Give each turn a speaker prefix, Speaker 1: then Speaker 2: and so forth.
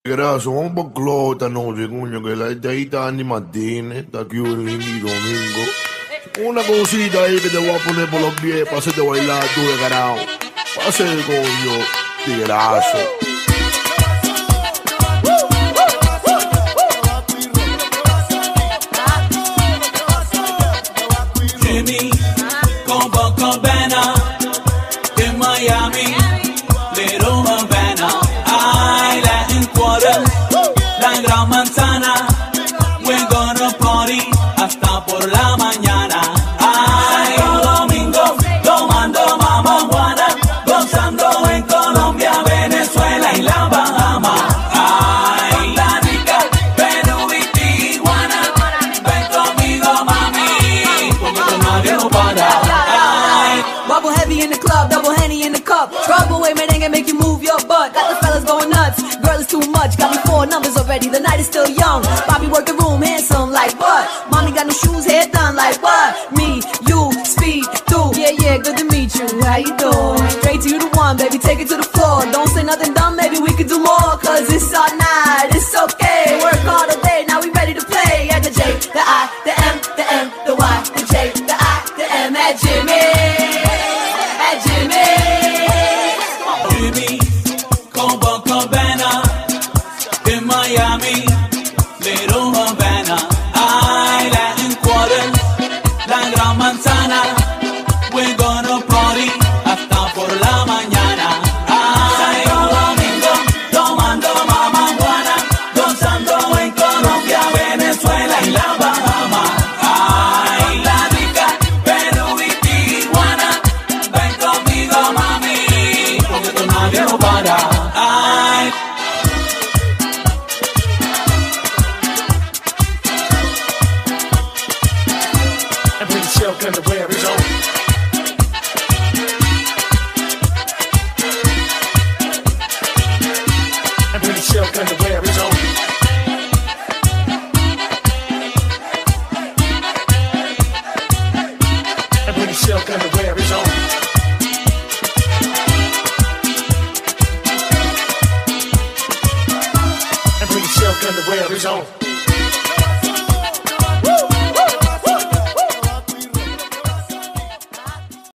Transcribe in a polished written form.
Speaker 1: Gracias, vamos por club esta noche, coño, que la gente ahí está Andy Martínez, está aquí y Domingo. Una cosita ahí que te voy a poner por los pies para hacerte bailar tú de carajo. Pase el coño, tigrazo.
Speaker 2: Jimmy, Copacabana, in Miami, Little Havana, I Latin Quarter, la gran manzana, we're gonna party hasta por la mañana. Ay, domingo, tomando mama Juana, gozando en Colombia, Venezuela y la Bahama. Ay, la rica, Perú y Tijuana, ven conmigo mami, porque con nadie no para. Ay,
Speaker 3: bubble heavy in the club, double Henny in the cup. Trouble away, merengue, make you move your butt. Got the fellas going nuts, girl is too much. Got me 4 numbers already, the night is still young. Bobby work the room, handsome like what? Mommy got no shoes, hair done like what? Me, you, speed, through. Yeah, good to meet you, how you doing? Straight to you the one, baby, take it to the floor. Don't say nothing dumb, maybe we could do more. Cause it's all night, it's okay. Work hard all day, now we ready to play. At the J, the I, the M, the N, the Y, the J, the I, the M, at Jimmy.
Speaker 2: Jimmy, Copacabana, in Miami, Little Havana, I Latin Quarter, la gran manzana, we're gonna party hasta por la mañana. Ay, domingo, tomando mama Juana, gozando en Colombia, Venezuela y la Bahama. Ay, la rica, Perú y Tijuana, ven conmigo mami, porque con nadie no para. Ay,
Speaker 4: I'm pretty silk underwear is on. I'm pretty silk underwear is on. I'm pretty silk underwear is on. I'm pretty silk underwear is on.